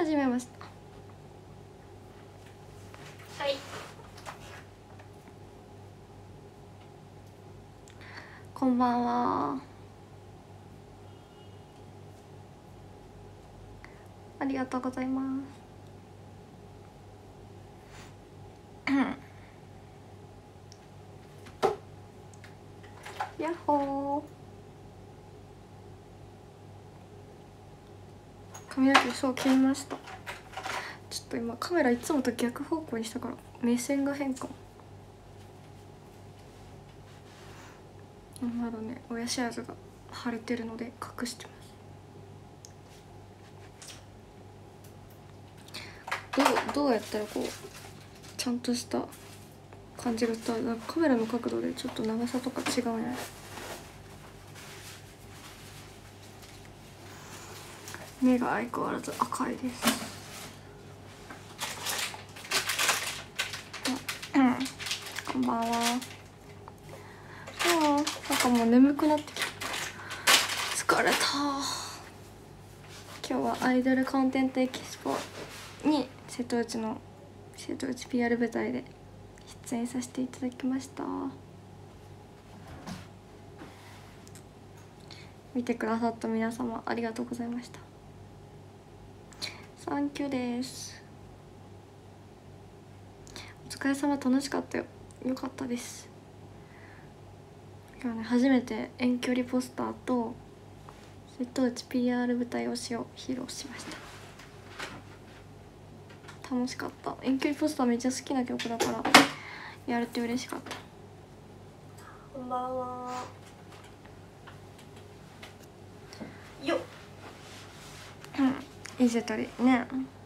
はじめまして。 はい。 こんばんは。ありがとうございます。やっほー。髪の毛そう切りました。ちょっと今カメラいつもと逆方向にしたから目線が変かも。まだね親知らずが腫れてるので隠してます。どうやったらこうちゃんとした感じが伝わる。なんかカメラの角度でちょっと長さとか違うんや。目が相変わらず赤いです。こんばんは。なんかもう眠くなってきた。疲れた。今日はアイドルコンテンツエキスポに瀬戸内 PR 舞台で出演させていただきました。見てくださった皆様ありがとうございました。サンキューです。お疲れ様、楽しかったよ。よかったです。今日ね初めて遠距離ポスターと瀬戸内 PR 舞台推しを披露しました。楽しかった。遠距離ポスターめっちゃ好きな曲だからやれて嬉しかった。 こんばんは。よっ。 いい瀬戸りね。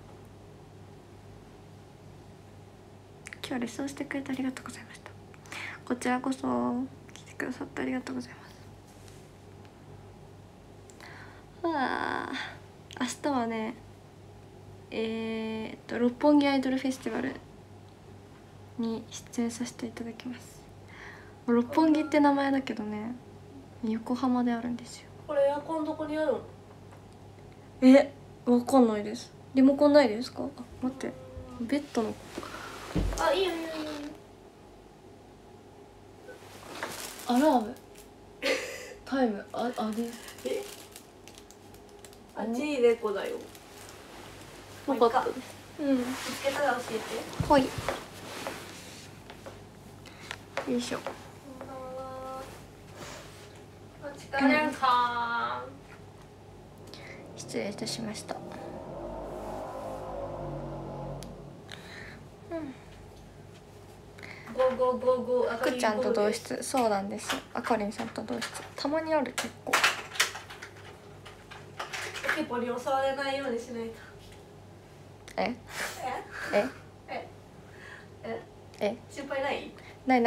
今日はレッスンしてくれてありがとうございました。こちらこそ来てくださってありがとうございます。明日はね六本木アイドルフェスティバルに出演させていただきます。六本木って名前だけどね横浜であるんですよ。 これエアコンどこにあるの？ わかんないです。リモコンないですか？あ、待って、ベッドのあ、いいよいいよいいよ。 アラームタイムです。 あっちに猫だよ。 よかったです。 見つけたら教えて。 はい。よいしょ。 お疲れさん。 失礼いたしました。くっちゃんと同室。そうなんですよ。あかりんさんと同室。たまにある。結構ポケポリ襲われないようにしないと。心配ない？ ない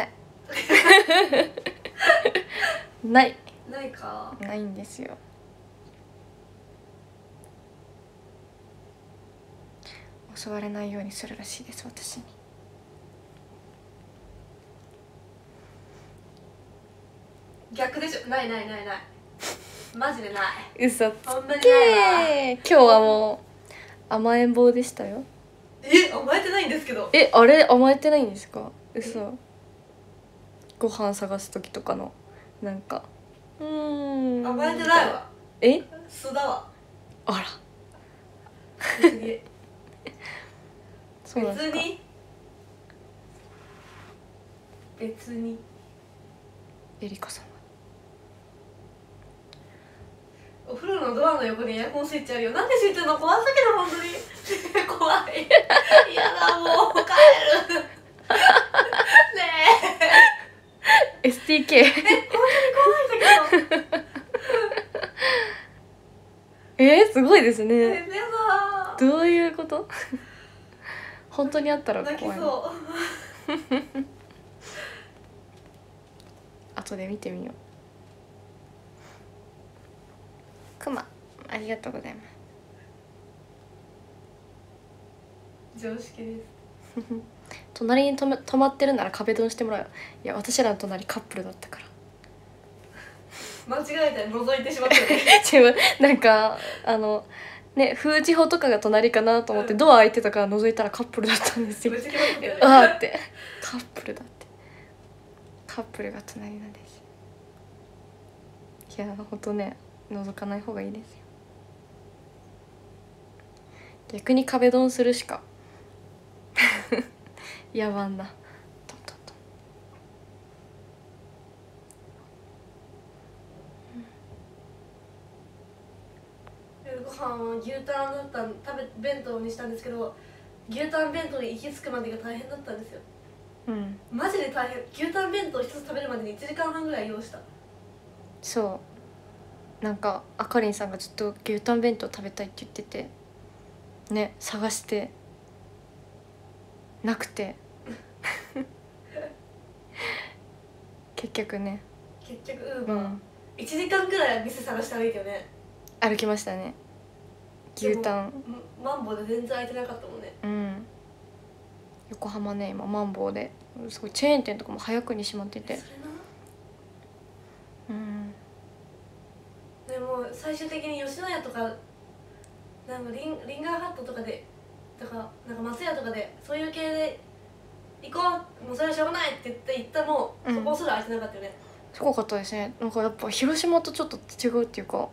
ないか。 ないんですよ。襲われないようにするらしいです、私に。 逆でしょ。ないマジでない。 嘘つほんまにないわ。 け。今日はもう甘えん坊でしたよ。 甘えてないんですけど。 あれ甘えてないんですか？嘘。ご飯探す時とかのなんか甘えてないわ。素だわ。 あらそうなんですか。 別にエリカさんはお風呂のドアの横にエアコンスイッチあるよ。なんで知ってんの？怖すぎる、本当に怖い。嫌だ、もう帰る。ねえ STK 本当に怖いんだけど。 すごいですね。 やだ。 どういうこと本当にあったら怖い。 泣きそう。 後で見てみよう。クマありがとうございます。 常識です。 隣に止まってるなら壁ドンしてもらう。いや私らの隣カップルだったから間違えて覗いてしまったよね。 違う、なんかね封じ法とかが隣かなと思ってドア開いてたから覗いたらカップルだったんですよ。 めっちゃ決まってたよね。 あーってカップルだって、カップルが隣なんです。いやほんとね覗かない方がいいですよ。逆に壁ドンするしか野蛮なトントントン。 夜ご飯は牛タンだった弁当にしたんですけど、牛タン弁当に行き着くまでが大変だったんですよ。マジで大変。牛タン弁当一つ食べるまでに1時間半ぐらい要した。 そうなんかあかりんさんがずっと牛タン弁当食べたいって言っててね、探してなくて結局ね、 結局1時間くらいは店探して歩いたよね。 歩きましたね。牛タンマンボウで全然空いてなかったもんね。 横浜ね今マンボウですごいチェーン店とかも早くに閉まってて、 それな。でも最終的に吉野家とかなんかリンガーハットとかでとかなんか松屋とかでそういう系で行こう、もうそれはしょうがないって言って行ったもそこすら空いてなかったよね。 すごかったですね。なんかやっぱ広島とちょっと違うっていうか、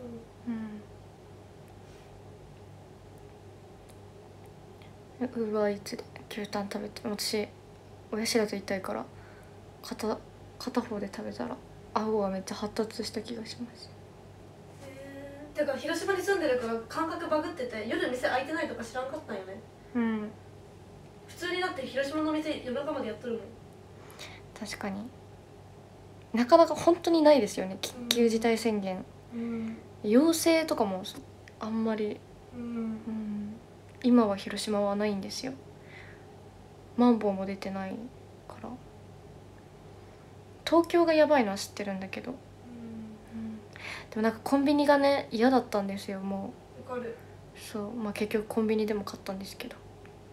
ウーバーイーツで牛タン食べて、私親知らず痛いから片方で食べたら顎がめっちゃ発達した気がします。 てか広島に住んでるから感覚バグってて夜店開いてないとか知らんかったんよね。普通にだって広島の店夜中までやっとるもん。 確かになかなか本当にないですよね、緊急事態宣言。要請とかもあんまり、今は広島はないんですよ。マンボウも出てないから。東京がやばいのは知ってるんだけど、でもなんかコンビニがね嫌だったんですよ。もうわかる。 そうまあ結局コンビニでも買ったんですけど、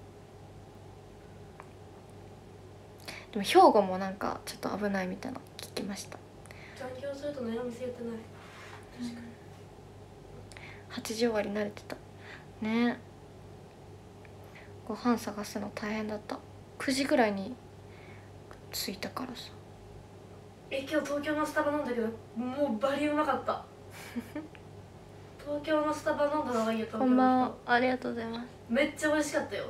でも兵庫もなんかちょっと危ないみたいな聞きました。 残業すると何も店やってない。確かに 8時終わり慣れてたね。ご飯探すの大変だった。9時ぐらいに着いたからさ。 今日東京のスタバ飲んだけどもうバリうまかった東京のスタバ飲んだ方がいいよ。東京の人。 こんばんは、ありがとうございます。 めっちゃ美味しかったよ。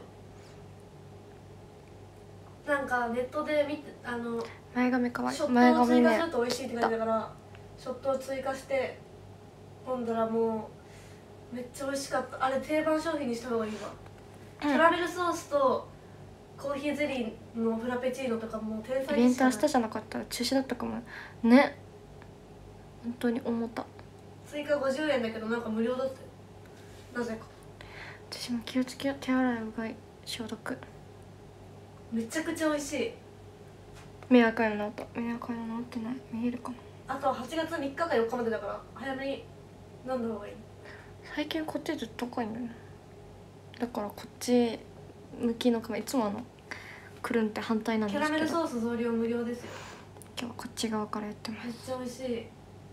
なんかネットで見て前髪かわいい。 ショットを追加すると美味しいって感じだから、ショットを追加して飲んだらもうめっちゃ美味しかった。あれ定番商品にした方がいいわ。キャラメルソースとコーヒーゼリーのフラペチーノとかもう天才イベント明日じゃなかったら中止だったかもね。本当に思った。 追加50円だけどなんか無料だったよ、なぜか。 私も気をつけよう。手洗いうがい消毒。 めちゃくちゃ美味しい。 目赤いの治った。目赤いの治ってない。見えるかな。 あとは8月3日か4日までだから早めに飲んだ方がいい。 最近こっちずっと赤いんだよね。だからこっち向きのいつもくるんって反対なんですけど、 キャラメルソース増量無料ですよ。 今日はこっち側からやってます。 めっちゃ美味しい。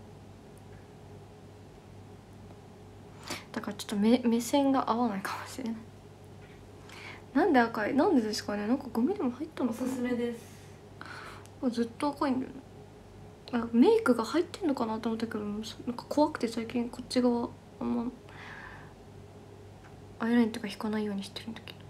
だからちょっと目線が合わないかもしれない。なんで赤い、なんでですかね。なんかゴミでも入ったのかな。 おすすめです。 ずっと赤いんだよね。メイクが入ってんのかなと思ったけど、なんか怖くて最近こっち側あんまアイラインとか引かないようにしてるんだけど、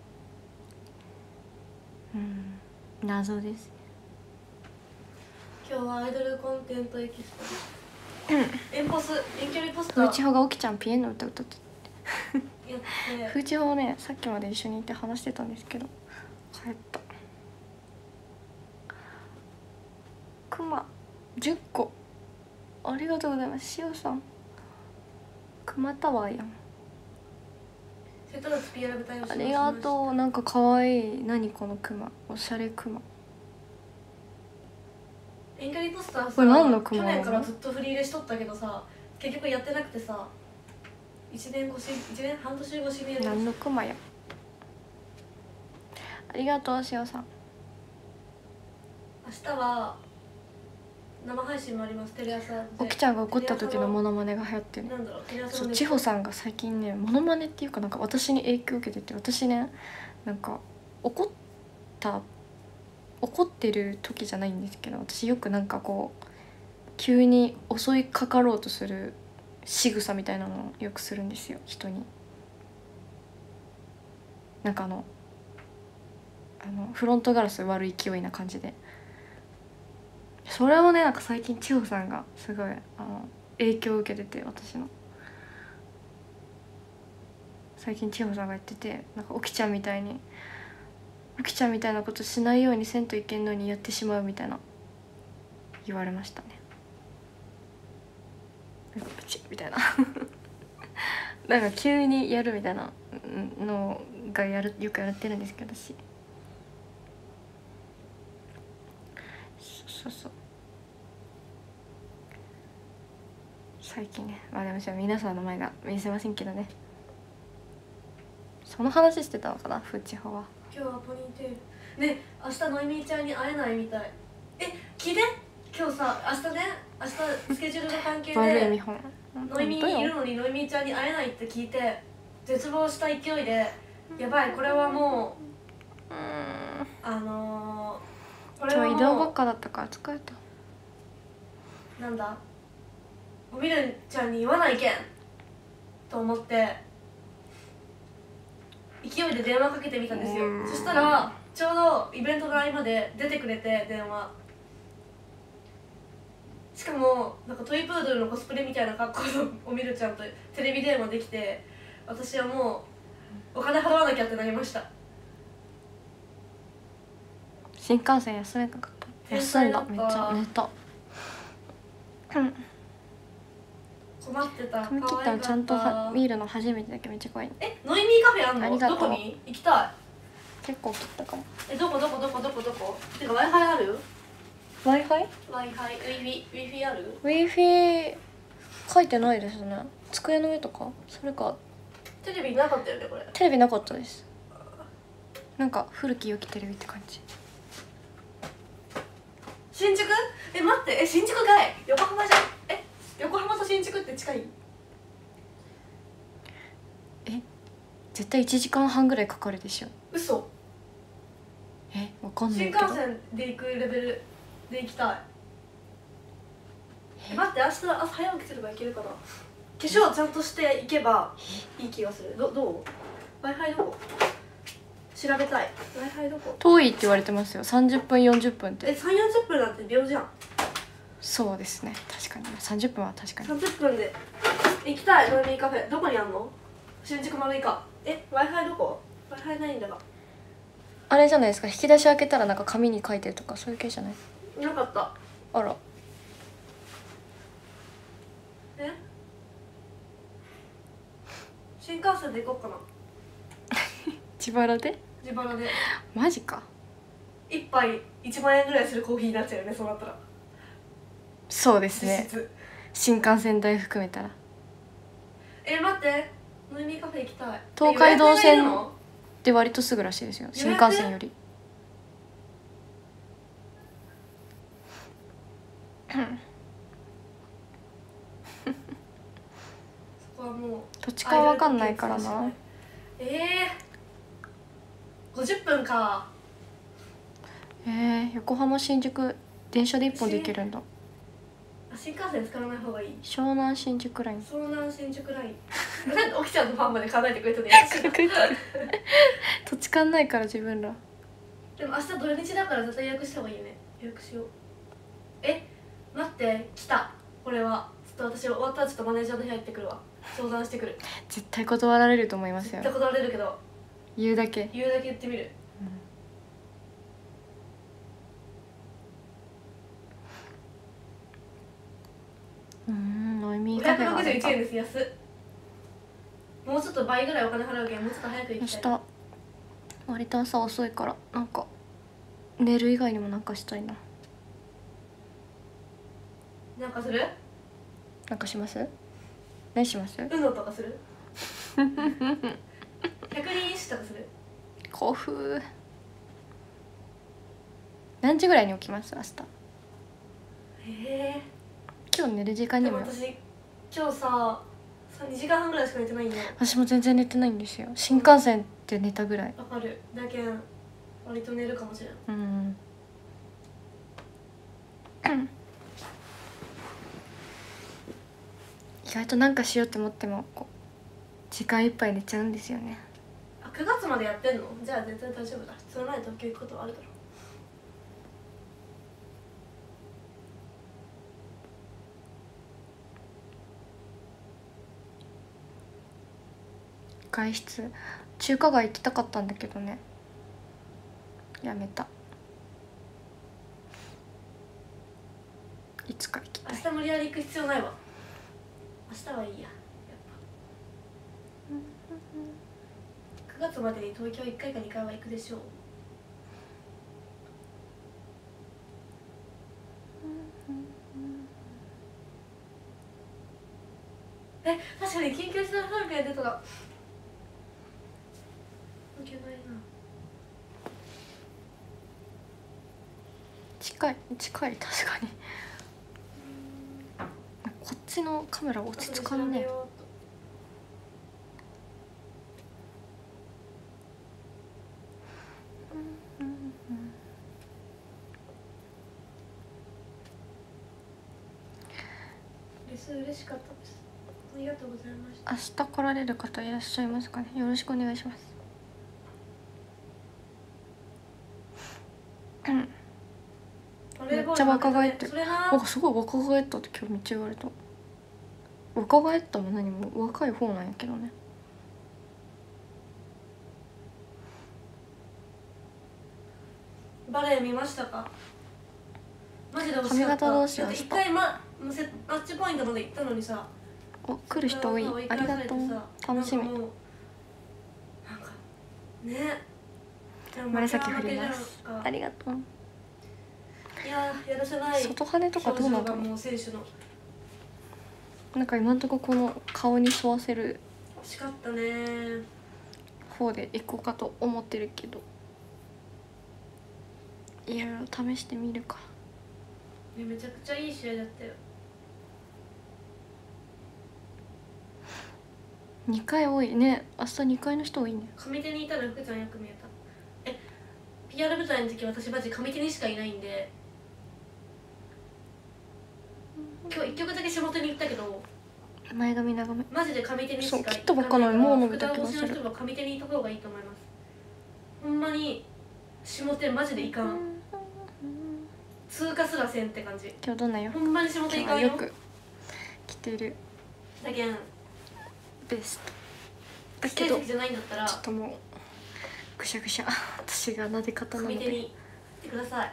謎です。 今日はアイドルコンテンツエキスト遠距離ポスター風知穂がおきちゃんピエンの歌歌ってやって風知穂ねさっきまで一緒にいて話してたんですけど帰った。クマ10個ありがとうございます。しおさんクマタワーやん。 瀬戸内 PR 部隊をありがとう。なんかかわいい。何このクマ、おしゃれクマ。 遠距離ポスターさ、 これ何のクマ去年からずっと振り入れしとったけどさ結局やってなくてさ1年半年越しにやる。 何のクマや。ありがとうしおさん。 明日は生配信もあります。テレ朝でおきちゃんが怒った時のモノマネが流行ってる。 なんだろう、テレ朝そう、 の千穂さんが最近ねモノマネっていうかなんか私に影響を受けてて、私ねなんか怒ってる時じゃないんですけど、私よくなんかこう急に襲いかかろうとする仕草みたいなのをよくするんですよ、人に。なんかフロントガラス割る勢いな感じで、それをねなんか最近千穂さんがすごい影響を受けてて、私の最近千穂さんが言ってて、なんかおきちゃんみたいなことしないようにせんといけんのにやってしまうみたいな言われましたね。なんかプチみたいななんか急にやるみたいなのがよくやってるんですけど、私そう最近ね、まあでも皆さんの前が見せませんけどね。その話してたのかな、フチホは。 今日はポニーテールね。明日ノイミーちゃんに会えないみたい。聞いて、今日さ、明日スケジュールの関係で悪い見本ノイミーいるのにノイミーちゃんに会えないって聞いて絶望した勢いで、やばい、これはもうこれはもう今日移動ばっかだったから疲れた。 なんだ、おみるちゃんに言わないけんと思って勢いで電話かけてみたんですよ。そしたらちょうどイベントの合間で出てくれて、電話。しかもなんかトイプードルのコスプレみたいな格好のおみるちゃんとテレビ電話できて、私はもうお金払わなきゃってなりました。 新幹線休めなかった。休んだ。めっちゃ寝た。 困ってた。 髪切ったのちゃんと見るの初めてだけどめっちゃ怖い。 ノイミーカフェあんの？どこに行きたい？ 結構切ったかも。 どこてか Wi-Fi ある？ Wi-Fi？ Wi-Fi ある？ Wi-Fi 書いてないですね。机の上とか？それかテレビなかったよねこれ。 テレビなかったです。なんか古き良きテレビって感じ。 新宿？待って、新宿かい？横浜じゃん。横浜と新宿って近い？ 絶対1時間半ぐらいかかるでしょ。 嘘。 わかんないけど。 新幹線で行くレベルで行きたい。待って、明日朝早起きすれば行けるかな。化粧ちゃんとして行けばいい気がする。どう？ Wi-Fi どこ？調べたい。 Wi-Fi どこ？ 遠いって言われてますよ。30分40分って。 3、40分なんて秒じゃん。 そうですね、確かに30分は確かに。 30分で行きたい。ノイミーカフェどこにあんの？新宿丸いか。Wi-Fi どこ？ Wi-Fi ないんだが。 あれじゃないですか、引き出し開けたらなんか紙に書いてるとかそういう系じゃない？ なかった。 あら。 新幹線で行こうかな。 自腹で？ 自腹で。 マジか。 1杯1万円ぐらいするコーヒーになっちゃうよね、そうなったら。 そうですね、新幹線代含めたら。 待って、ノイミーカフェ行きたい。 東海道線って割とすぐらしいですよ、新幹線より。 そこはもうどっちかわかんないからな。 50分か。 横浜新宿電車で1本で行けるんだ。 新幹線使わない方がいい。 湘南新宿ライン。 湘南新宿ライン。なんで起きちゃうのファンまで考えてくれたの？優しいな。 土地勘ないから自分ら。 でも明日土日だから絶対予約した方がいいよね。予約しよう。待って、来た。これはちょっと私終わったらちょっとマネージャーの部屋行ってくるわ。相談してくる。 絶対断られると思いますよ。 絶対断られるけど言うだけ言ってみる。 ノイミーカフェが 561円です。安っ。もうちょっと倍ぐらいお金払うけん、もうちょっと早く行きたい。 明日割と朝遅いからなんか寝る以外にもなんかしたいな。 なんかする？ なんかします？何します ？UNO とかする？百人一首とかする？ 興奮。何時ぐらいに起きます明日？ え今日寝る時間にも。 でも私今日さ2時間半ぐらいしか寝てないんだよ。 私も全然寝てないんですよ。新幹線で寝たぐらい。 わかる。だけん割と寝るかもしれん。 意外となんかしようって思ってもこう時間いっぱい寝ちゃうんですよね。 あ、9月までやってんの？じゃあ絶対大丈夫だ。その前東京行くことはあるだろう。 外出中華街行きたかったんだけどね、やめた。いつか行きたい。 明日無理やり行く必要ないわ。明日はいいや。やっぱ9月までに東京1回か2回は行くでしょう。確かに緊急事態宣言出たらいけないな。 近い確かに。こっちのカメラ落ち着かんね。 レス嬉しかったです。ありがとうございました。 明日来られる方いらっしゃいますかね。よろしくお願いします。めっちゃ若返ってる。なんかすごい若返ったって今日めっちゃ言われた。若返ったも何も若い方なんやけどね。 バレエ見ましたか？マジで惜しかった。 髪型どうしよう。 一回マッチポイントまで行ったのにさ。 お、来る人多い。ありがとう。楽しみ。 なんかね。 紫振ります。ありがとう。 いややらせない。 外羽とかどうなんだろう。なんか今んとここの顔に沿わせる惜しかったね方でいこうかと思ってるけど、いろいろ試してみるか。 めちゃくちゃいい試合だったよ。 2回多いね。明日2回の人多いね。 上手にいたら福ちゃんよく見えた。PR 舞台の時私マジ上手にしかいないんで、今日1曲だけ下手に行ったけど前髪長めマジで上手にしか行かないから、 切ったばっかなのにもう伸びた気ががする。 福田推しの人は上手に行った方がいいと思います。ほんまに下手マジでいかん。通過すらせんって感じ。 今日どんなよ。 ほんまに下手いかんよ。 よく着てるだけんベストだけどじゃないんだったらちょっともうぐしゃぐしゃ。私が撫で方なので上手に行ってください。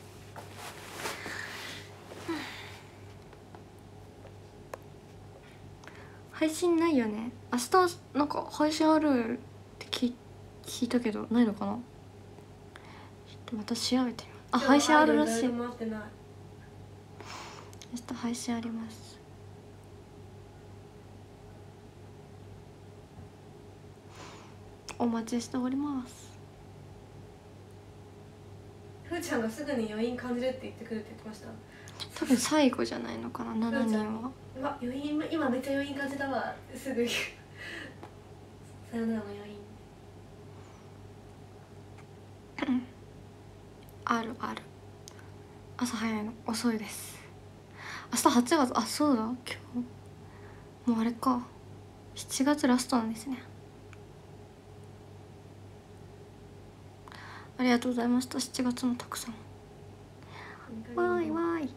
配信ないよね。明日なんか配信あるって聞いたけどないのかな。ちょっとまた調べてみよう。あ、配信あるらしい。明日配信あります。お待ちしております。 ふーちゃんがすぐに余韻感じるって言ってくるって言ってました。 多分最後じゃないのかな、7人は。 うわ、余韻、今めっちゃ余韻感じたわ。すぐさよならの余韻あるある。朝早いの遅いです。明日8月、あ、そうだ、今日もうあれか、7月ラストなんですね。ありがとうございました。7月もたくさん。わーいわーい。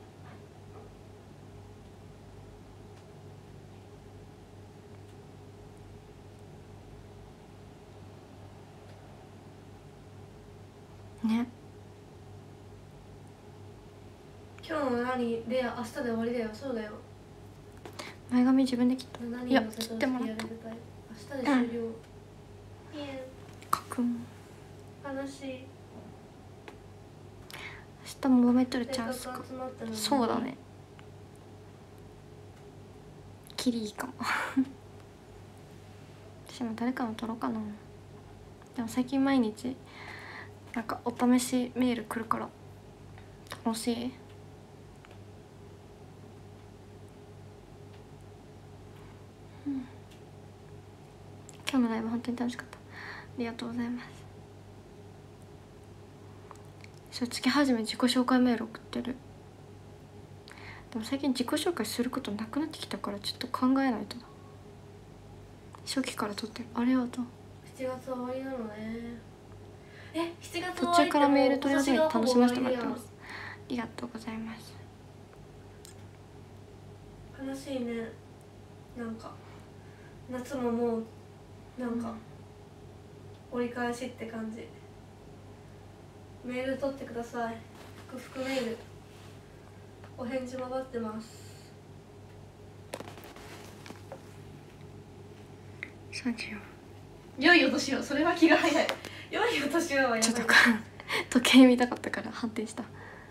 ね。 今日の何レア明日で終わりだよ。そうだよ。 前髪自分で切った。いや、切ってもらった。 明日で終了。いえ。 かくん。 悲しい。 明日もめとるチャンスか。そうだね。キリいいかも。私も誰かの撮ろうかな。でも最近毎日なんかお試しメール来るから楽しい。 当に楽しかった。ありがとうございます。そう、月初め自己紹介メール送ってる。でも最近自己紹介することなくなってきたから、ちょっと考えないとだ。初期から撮ってる。ありがとう。 7月終わりなのね。7月終わりって途中からメール取り始めて楽しませてもらってまます。ありがとうございます。 悲しいね。なんか夏ももうなんか折り返しって感じ。メール取ってください。福メールお返事も待ってます。 34。 良いお年を。それは気が早い。良いお年をはやばい。 ちょっと時計見たかったから判定した。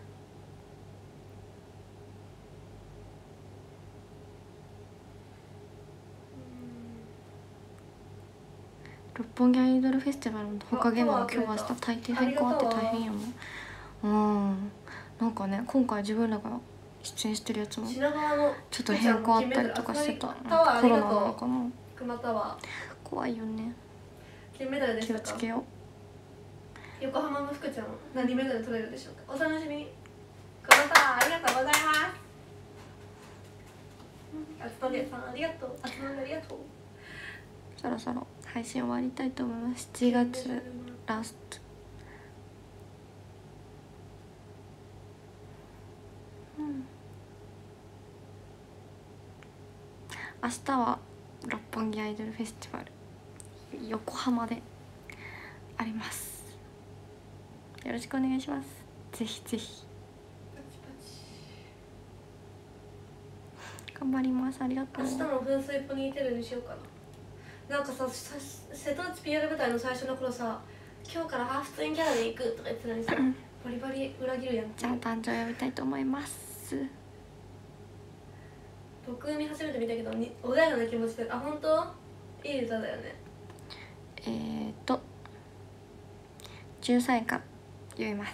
六本木アイドルフェスティバルの他現場も今日明日大抵変更あって大変やもん。なんかね、今回自分らが出演してるやつもちょっと変更あったりとかしてた。コロナなのかな。 熊タワー怖いよね。 金メダルでしたか。 気をつけよう。 横浜の福ちゃん何メダル取れるでしょうか。お楽しみに。熊タワーありがとうございます。あつのりさんありがとう。あつのりありがとう。 そろそろ配信終わりたいと思います。7月ラスト。明日は六本木アイドルフェスティバル横浜であります。よろしくお願いします。ぜひぜひ頑張ります。ありがとう。 明日も噴水ポニーテールにしようかな。なんかさ瀬戸内 PR 舞台の最初の頃さ、今日からハーフツインギャラで行くとか言ってたのにさバリバリ裏切るやん。 じゃあ誕生日呼びたいと思います。 僕見始めてみたけど穏やかな気持ちで、あ、本当いい歌だよね。 13位から言います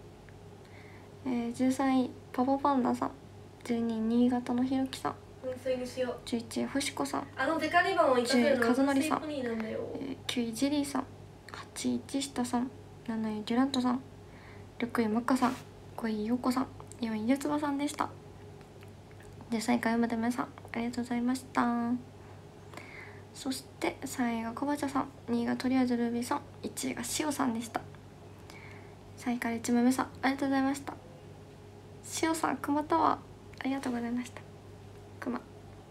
。13位パパパンダさん、12位新潟のひろきさん、 噴水にしよう。 11位星子さん、 あのデカリバンを生かせるのは 10位和則さん、 噴水ポニーなんだよ。 9位ジェリーさん、8位千下さん、7位デュラントさん、6位マッカさん、5位ヨコさん、4位ゆつばさんでした。13位からまで皆さんありがとうございました。そして3位がこばちゃさん、2位がとりあえずルビーさん、1位がしおさんでした。3位から1枚目さんありがとうございました。しおさん、くまタワーありがとうございました。くま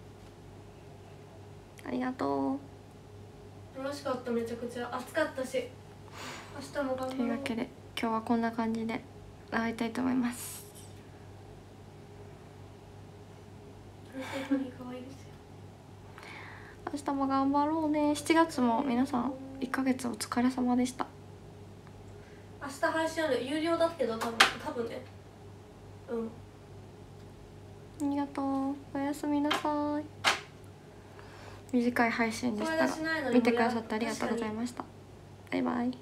ありがとう。楽しかった。めちゃくちゃ暑かったし、明日も頑張ろう。 というわけで今日はこんな感じで終わりたいと思います。 可愛いですよ。 明日も頑張ろうね。7月も皆さん1ヶ月お疲れ様でした。 明日配信ある。有料だけど多分ね。 ありがとう。おやすみなさい。短い配信でしたが見てくださってありがとうございました。バイバイ。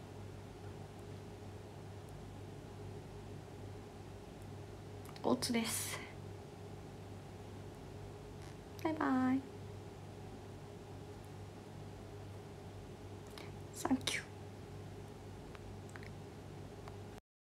おつです。バイバイ。